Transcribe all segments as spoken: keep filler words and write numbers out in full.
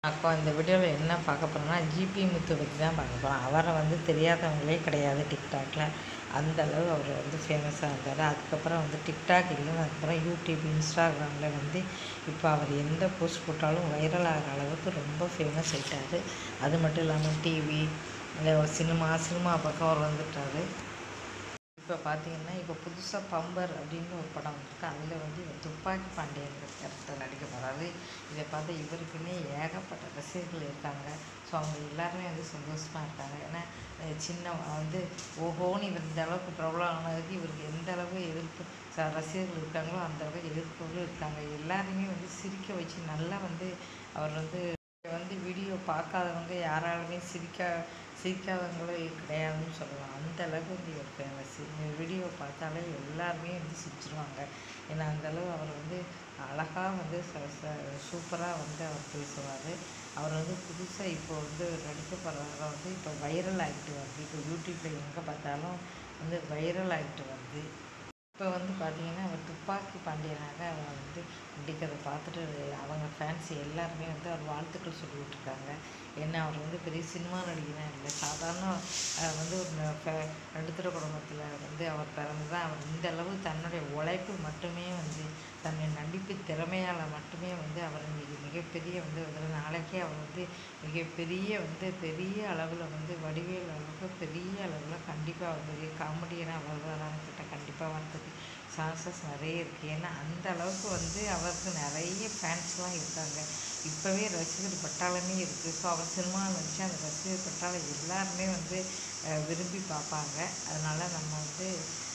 அப்போ இந்த வீடியோவில் என்ன பார்க்க போகிறோம்னா ஜிபி முத்து பற்றி தான் பார்க்க போகிறோம். அவரை வந்து தெரியாதவங்களே கிடையாது டிக்டாக்ல. அந்தளவு அவர் வந்து ஃபேமஸாக இருந்தார். அதுக்கப்புறம் வந்து டிக்டாக் இல்லைன்னு அதுக்கப்புறம் யூடியூப், இன்ஸ்டாகிராமில் வந்து இப்போ அவர் எந்த போஸ்ட் போட்டாலும் வைரல் ஆகிற அளவுக்கு ரொம்ப ஃபேமஸ் ஆகிட்டார். அது மட்டும் இல்லாமல் டிவி, இல்லை ஒரு சினிமா சினிமா பக்கம் அவர் வந்துட்டார். இப்போ பார்த்தீங்கன்னா இப்போ புதுசாக பம்பர் அப்படின்னு ஒரு படம் வந்திருக்கு. அதில் வந்து இவர் துப்பாக்கி பாண்டியன் கேரக்டர் நடிக்க போகிறாரு. இதை பார்த்து இவருக்குன்னே ஏகப்பட்ட ரசிகர்கள் இருக்காங்க. ஸோ அவங்க எல்லாருமே வந்து சந்தோஷமாக இருக்காங்க. ஏன்னா சின்ன வந்து ஓஹோன்னு இவர் இந்த அளவுக்கு பிரபலம் ஆனதுக்கு இவருக்கு எந்த அளவு எதிர்ப்பு ச ரசிகர்கள் இருக்காங்களோ அந்த அளவுக்கு எதிர்ப்புகளும் இருக்காங்க. எல்லாருமே வந்து சிரிக்க வச்சு நல்லா வந்து அவர் வந்து வந்து வீடியோ பார்க்காதவங்க யாராலுமே சிரிக்க சிரிக்காதவங்களும் கிடையாதுன்னு சொல்லலாம். அந்த அளவுக்கு வந்து இவர் ஃபேமஸ். இந்த வீடியோ பார்த்தாலே எல்லாருமே வந்து சிரிச்சிருவாங்க. ஏன்னா அந்தளவு அவர் வந்து அழகாக வந்து ச ச சூப்பராக வந்து அவர் பேசுவார். அவர் வந்து புதுசாக இப்போ வந்து நடிக்க போகிறவங்க வந்து இப்போ வைரல் ஆகிட்டு வருது. இப்போ யூடியூப்பில் எங்கே பார்த்தாலும் வந்து வைரல் ஆகிட்டு வருது. இப்போ வந்து பார்த்திங்கன்னா அவர் துப்பாக்கி பாண்டியனாக அவர் வந்து நடிக்கிறத பார்த்துட்டு அவங்க ஃபேன்ஸ் எல்லாருமே வந்து அவர் வாழ்த்துக்கள் சொல்லிகிட்ருக்காங்க. ஏன்னா அவர் வந்து பெரிய சினிமா நடிகனாக இல்லை, சாதாரண வந்து ஒரு நடுத்தர குடும்பத்தில் வந்து அவர் பிறந்து தான் அவர் இந்த அளவு தன்னுடைய உழைப்பு மட்டுமே வந்து தன்னுடைய நடிப்பு திறமையால் மட்டுமே வந்து அவர் இன்றைக்கி மிகப்பெரிய வந்து அதில் நாளைக்கே அவர் வந்து மிகப்பெரிய வந்து பெரிய அளவில் வந்து வடிவேல் அளவுக்கு பெரிய அளவில் கண்டிப்பாக அவர் பெரிய காமெடியனாக வருவாரான்னு கேட்டால் கண்டிப்பாக வரதுக்கு சான்சஸ் நிறைய இருக்குது. ஏன்னா அந்த அளவுக்கு வந்து அவருக்கு நிறைய ஃபேன்ஸ்லாம் இருக்காங்க. இப்போவே ரசிகர் பட்டாளமே இருக்குது. ஸோ அவர் சினிமாவில் நடித்து அந்த ரசிகர் பட்டாளம் எல்லாருமே வந்து விரும்பி பார்ப்பாங்க. அதனால் நம்ம வந்து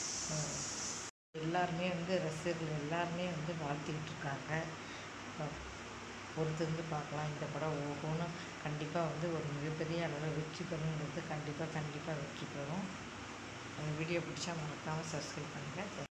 எல்லாருமே வந்து ரசிகர்கள் எல்லாருமே வந்து வாழ்த்திக்கிட்டு இருக்காங்க. பொறுத்திருந்து பார்க்கலாம். இந்த படம் ஓஹோன்னு கண்டிப்பாக வந்து ஒரு மிகப்பெரிய அளவில் வெற்றி பெறுங்கிறது கண்டிப்பாக கண்டிப்பாக வெற்றி பெறும். அந்த வீடியோ பிடிச்சா மறக்காமல் சப்ஸ்கிரைப் பண்ணுங்கள்.